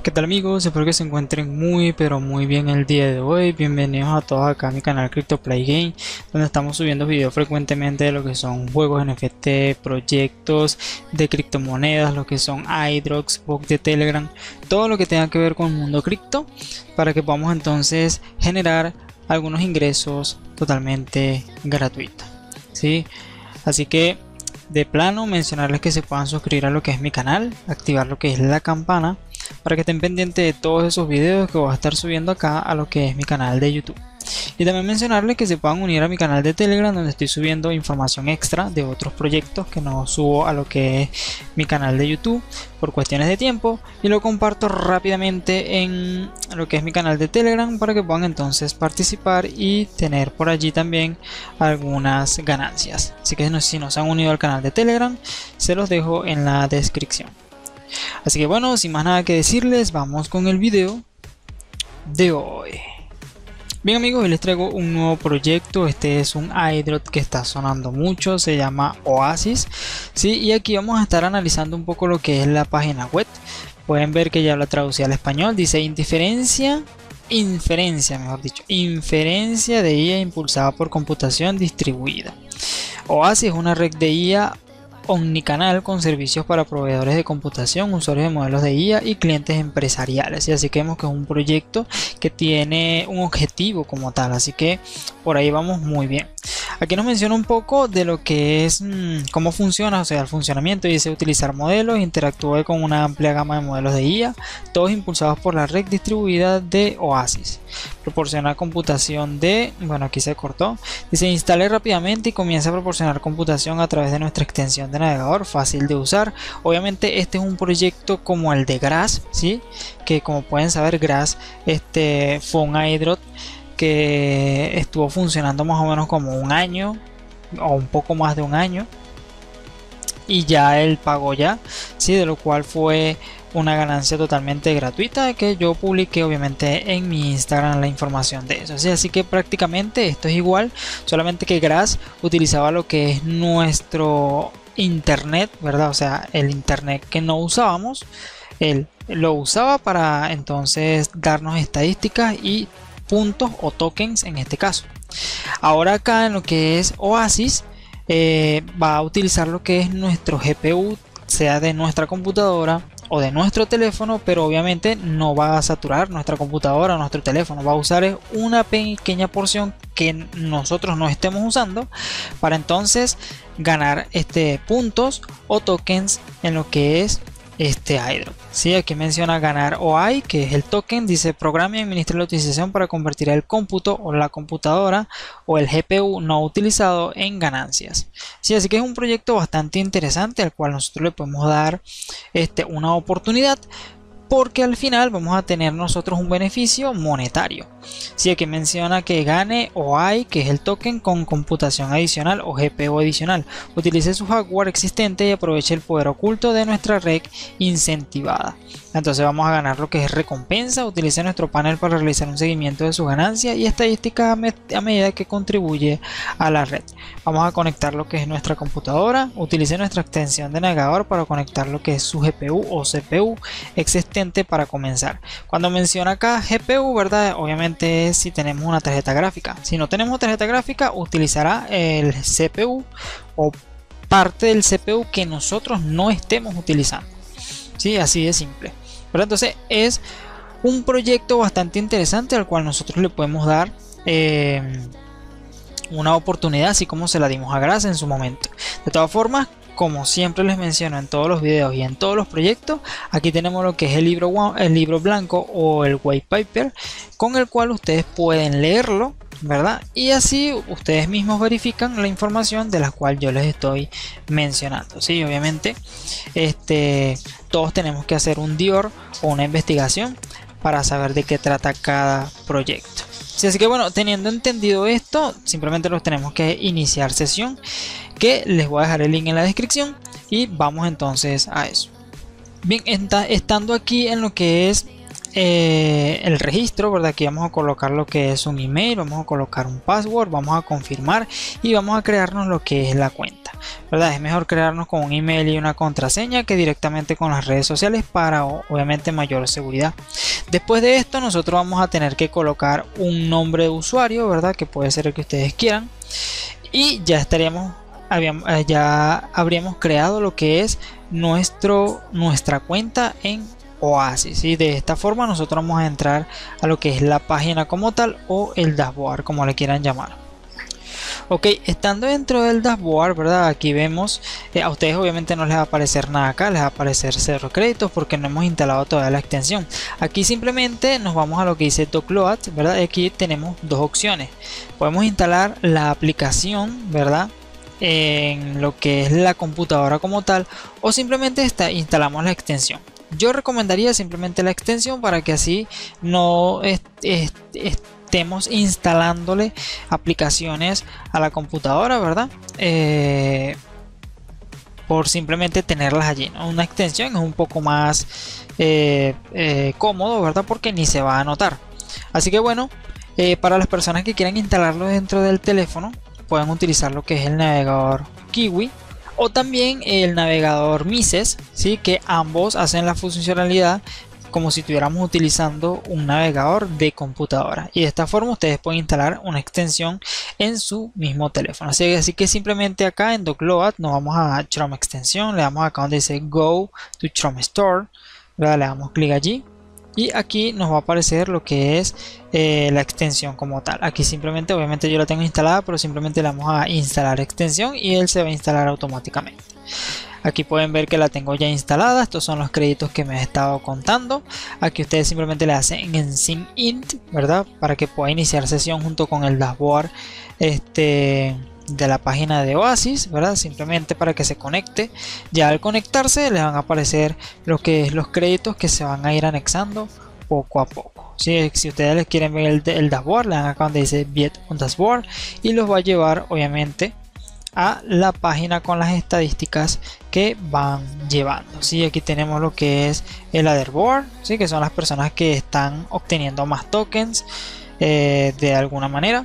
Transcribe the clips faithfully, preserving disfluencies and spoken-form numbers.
¿Qué tal amigos? Espero que se encuentren muy pero muy bien el día de hoy. Bienvenidos a todos acá a mi canal CryptoPlayGame, donde estamos subiendo videos frecuentemente de lo que son juegos N F T, proyectos de criptomonedas, lo que son iDrops, bots de Telegram, todo lo que tenga que ver con el mundo cripto, para que podamos entonces generar algunos ingresos totalmente gratuitos, ¿sí? Así que de plano mencionarles que se puedan suscribir a lo que es mi canal, activar lo que es la campana para que estén pendientes de todos esos videos que voy a estar subiendo acá a lo que es mi canal de YouTube. Y también mencionarles que se puedan unir a mi canal de Telegram, donde estoy subiendo información extra de otros proyectos que no subo a lo que es mi canal de YouTube por cuestiones de tiempo, y lo comparto rápidamente en lo que es mi canal de Telegram para que puedan entonces participar y tener por allí también algunas ganancias. Así que si no se han unido al canal de Telegram, se los dejo en la descripción. Así que bueno, sin más nada que decirles, vamos con el video de hoy. Bien amigos, hoy les traigo un nuevo proyecto. Este es un iDrop que está sonando mucho, se llama Oasis, ¿sí? Y aquí vamos a estar analizando un poco lo que es la página web. Pueden ver que ya la traducí al español, dice indiferencia, inferencia mejor dicho, inferencia de I A impulsada por computación distribuida. Oasis es una red de I A omnicanal con servicios para proveedores de computación, usuarios de modelos de I A y clientes empresariales. Y así que vemos que es un proyecto que tiene un objetivo como tal, así que por ahí vamos muy bien. Aquí nos menciona un poco de lo que es mmm, cómo funciona, o sea, el funcionamiento. Dice utilizar modelos, interactúa con una amplia gama de modelos de I A, todos impulsados por la red distribuida de Oasis. Proporciona computación de, bueno, aquí se cortó. Dice instale rápidamente y comienza a proporcionar computación a través de nuestra extensión de navegador, fácil de usar. Obviamente este es un proyecto como el de Grass, ¿sí? Que como pueden saber, Grass este, fue un iDrop que estuvo funcionando más o menos como un año o un poco más de un año, y ya él pagó ya, sí, de lo cual fue una ganancia totalmente gratuita que yo publiqué obviamente en mi Instagram la información de eso, ¿sí? Así que prácticamente esto es igual, solamente que Grass utilizaba lo que es nuestro internet, ¿verdad? O sea, el internet que no usábamos, él lo usaba para entonces darnos estadísticas y puntos o tokens en este caso. Ahora acá en lo que es Oasis eh, va a utilizar lo que es nuestro G P U, sea de nuestra computadora o de nuestro teléfono, pero obviamente no va a saturar nuestra computadora o nuestro teléfono. Va a usar una pequeña porción que nosotros no estemos usando para entonces ganar este puntos o tokens en lo que es este iDrop. Sí, aquí menciona ganar O I, que es el token. Dice programa y administra la utilización para convertir el cómputo o la computadora o el G P U no utilizado en ganancias. Sí, así que es un proyecto bastante interesante al cual nosotros le podemos dar este, una oportunidad, porque al final vamos a tener nosotros un beneficio monetario. Si aquí menciona que gane O I, que es el token con computación adicional o G P U adicional. Utilice su hardware existente y aproveche el poder oculto de nuestra red incentivada. Entonces vamos a ganar lo que es recompensa. Utilice nuestro panel para realizar un seguimiento de sus ganancias y estadísticas a, a medida que contribuye a la red. Vamos a conectar lo que es nuestra computadora. Utilice nuestra extensión de navegador para conectar lo que es su G P U o C P U existente para comenzar. Cuando menciona acá G P U, ¿verdad? Obviamente es si tenemos una tarjeta gráfica. Si no tenemos tarjeta gráfica, utilizará el C P U o parte del C P U que nosotros no estemos utilizando. Sí, así de simple. Pero entonces es un proyecto bastante interesante al cual nosotros le podemos dar eh, una oportunidad, así como se la dimos a Grass en su momento. De todas formas, como siempre les menciono en todos los videos y en todos los proyectos, aquí tenemos lo que es el libro, el libro blanco o el white paper, con el cual ustedes pueden leerlo, ¿verdad? Y así ustedes mismos verifican la información de la cual yo les estoy mencionando. Sí, obviamente este, todos tenemos que hacer un Dior o una investigación para saber de qué trata cada proyecto. Sí, así que bueno, teniendo entendido esto, simplemente los tenemos que iniciar sesión, que les voy a dejar el link en la descripción, y vamos entonces a eso. Bien, estando aquí en lo que es eh, el registro, ¿verdad? Aquí vamos a colocar lo que es un email, vamos a colocar un password, vamos a confirmar y vamos a crearnos lo que es la cuenta, ¿verdad? Es mejor crearnos con un email y una contraseña que directamente con las redes sociales para obviamente mayor seguridad. Después de esto nosotros vamos a tener que colocar un nombre de usuario, ¿verdad? Que puede ser el que ustedes quieran, y ya estaríamos habíamos, ya habríamos creado lo que es nuestro nuestra cuenta en Oasis, y de esta forma nosotros vamos a entrar a lo que es la página como tal o el dashboard, como le quieran llamar. Ok, estando dentro del dashboard, ¿verdad? Aquí vemos, eh, a ustedes obviamente no les va a aparecer nada acá, les va a aparecer cero créditos porque no hemos instalado todavía la extensión. Aquí simplemente nos vamos a lo que dice Docload, ¿verdad? Aquí tenemos dos opciones. Podemos instalar la aplicación, ¿verdad? En lo que es la computadora como tal, o simplemente está, instalamos la extensión. Yo recomendaría simplemente la extensión para que así no est est estemos instalándole aplicaciones a la computadora, ¿verdad? Eh, por simplemente tenerlas allí, ¿no? Una extensión es un poco más eh, eh, cómodo, ¿verdad? Porque ni se va a notar. Así que bueno, eh, para las personas que quieran instalarlo dentro del teléfono, pueden utilizar lo que es el navegador Kiwi o también el navegador Mises, ¿sí? Que ambos hacen la funcionalidad como si estuviéramos utilizando un navegador de computadora, y de esta forma ustedes pueden instalar una extensión en su mismo teléfono. Así, así que simplemente acá en Docload nos vamos a Chrome extensión, le damos acá donde dice Go to Chrome Store, ¿verdad? Le damos clic allí y aquí nos va a aparecer lo que es eh, la extensión como tal. Aquí simplemente, obviamente yo la tengo instalada, pero simplemente le vamos a instalar extensión y él se va a instalar automáticamente. Aquí pueden ver que la tengo ya instalada. Estos son los créditos que me he estado contando. Aquí ustedes simplemente le hacen en Sign In, ¿verdad? Para que pueda iniciar sesión junto con el dashboard este, de la página de Oasis, ¿verdad? Simplemente para que se conecte. Ya al conectarse les van a aparecer lo que es los créditos que se van a ir anexando poco a poco. ¿Sí? Si ustedes les quieren ver el, el dashboard, le dan acá donde dice Get un Dashboard y los va a llevar obviamente a la página con las estadísticas que van llevando. ¿Sí? Aquí tenemos lo que es el leaderboard, ¿sí? Que son las personas que están obteniendo más tokens eh, de alguna manera.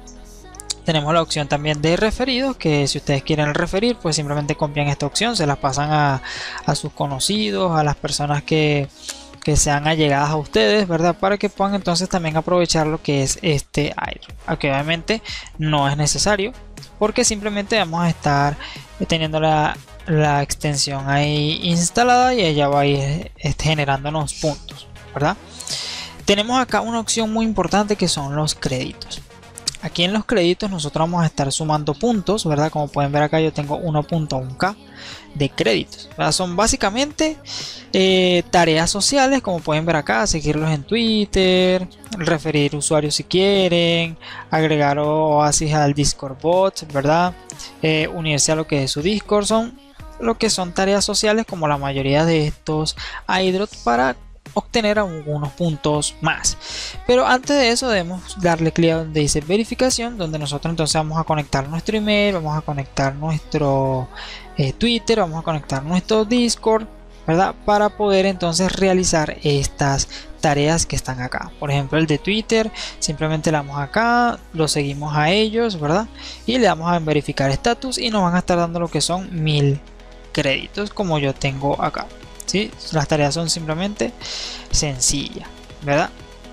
Tenemos la opción también de referidos, que si ustedes quieren referir, pues simplemente copian esta opción, se las pasan a, a sus conocidos, a las personas que, que sean allegadas a ustedes, ¿verdad? Para que puedan entonces también aprovechar lo que es este airdrop. Aquí obviamente no es necesario, porque simplemente vamos a estar teniendo la, la extensión ahí instalada y ella va a ir este, generándonos puntos, ¿verdad? Tenemos acá una opción muy importante que son los créditos. Aquí en los créditos nosotros vamos a estar sumando puntos, ¿verdad? Como pueden ver acá yo tengo uno punto uno K de créditos, ¿verdad? Son básicamente eh, tareas sociales, como pueden ver acá, seguirlos en Twitter, referir usuarios si quieren, agregar Oasis al Discord bot, ¿verdad? Eh, unirse a lo que es su Discord, son lo que son tareas sociales como la mayoría de estos airdrops para obtener algunos puntos más. Pero antes de eso debemos darle clic a donde dice verificación, donde nosotros entonces vamos a conectar nuestro email, vamos a conectar nuestro eh, Twitter, vamos a conectar nuestro Discord, ¿verdad? Para poder entonces realizar estas tareas que están acá. Por ejemplo, el de Twitter, simplemente le damos acá, lo seguimos a ellos, ¿verdad? Y le damos a verificar estatus y nos van a estar dando lo que son mil créditos, como yo tengo acá. ¿Sí? Las tareas son simplemente sencillas, ¿verdad?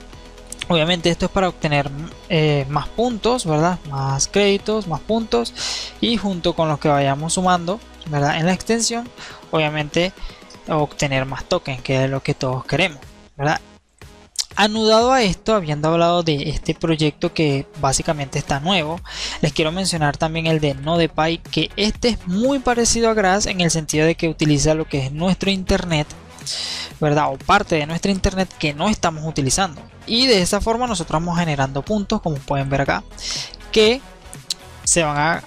Obviamente esto es para obtener eh, más puntos, ¿verdad? Más créditos, más puntos, y junto con los que vayamos sumando, ¿verdad? En la extensión, obviamente obtener más tokens, que es lo que todos queremos, ¿verdad? Anudado a esto, habiendo hablado de este proyecto que básicamente está nuevo, les quiero mencionar también el de NodePi, que este es muy parecido a Grass en el sentido de que utiliza lo que es nuestro internet, ¿verdad? O parte de nuestra internet que no estamos utilizando. Y de esa forma nosotros vamos generando puntos, como pueden ver acá, que se van a,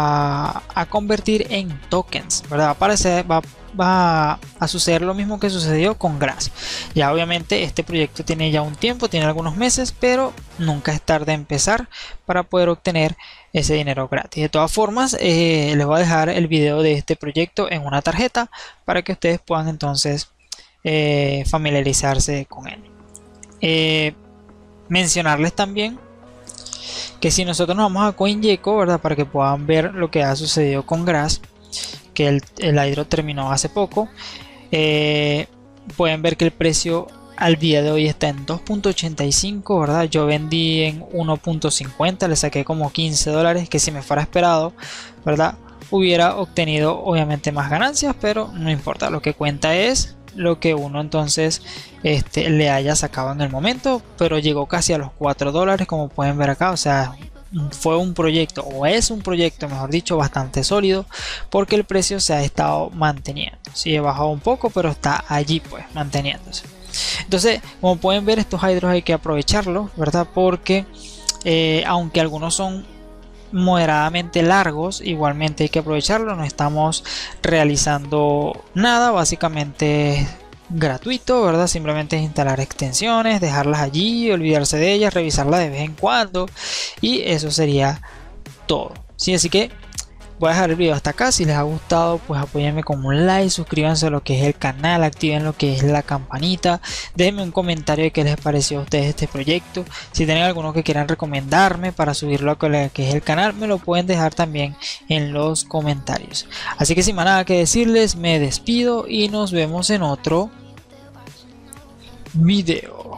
a, a convertir en tokens, ¿verdad? Va a, aparecer, va, va a suceder lo mismo que sucedió con Grass. Ya obviamente este proyecto tiene ya un tiempo, tiene algunos meses, pero nunca es tarde empezar para poder obtener ese dinero gratis. De todas formas, eh, les voy a dejar el video de este proyecto en una tarjeta para que ustedes puedan entonces eh, familiarizarse con él. Eh, mencionarles también que si nosotros nos vamos a CoinGecko, ¿verdad? Para que puedan ver lo que ha sucedido con Grass, que el, el Hydro terminó hace poco, eh, pueden ver que el precio al día de hoy está en dos punto ochenta y cinco, ¿verdad? Yo vendí en uno punto cincuenta, le saqué como quince dólares, que si me fuera esperado, ¿verdad? Hubiera obtenido obviamente más ganancias, pero no importa, lo que cuenta es lo que uno entonces este, le haya sacado en el momento, pero llegó casi a los cuatro dólares, como pueden ver acá. O sea, fue un proyecto, o es un proyecto mejor dicho, bastante sólido, porque el precio se ha estado manteniendo. Sí, he bajado un poco, pero está allí pues manteniéndose. Entonces, como pueden ver, estos hydros hay que aprovecharlos, ¿verdad? Porque eh, aunque algunos son moderadamente largos, igualmente hay que aprovecharlo. No estamos realizando nada, básicamente gratuito, ¿verdad? Simplemente es instalar extensiones, dejarlas allí, olvidarse de ellas, revisarlas de vez en cuando, y eso sería todo. Sí, así que voy a dejar el video hasta acá. Si les ha gustado, pues apóyenme con un like, suscríbanse a lo que es el canal, activen lo que es la campanita, déjenme un comentario de qué les pareció a ustedes este proyecto. Si tienen alguno que quieran recomendarme para subirlo a lo que es el canal, me lo pueden dejar también en los comentarios. Así que sin más nada que decirles, me despido y nos vemos en otro video.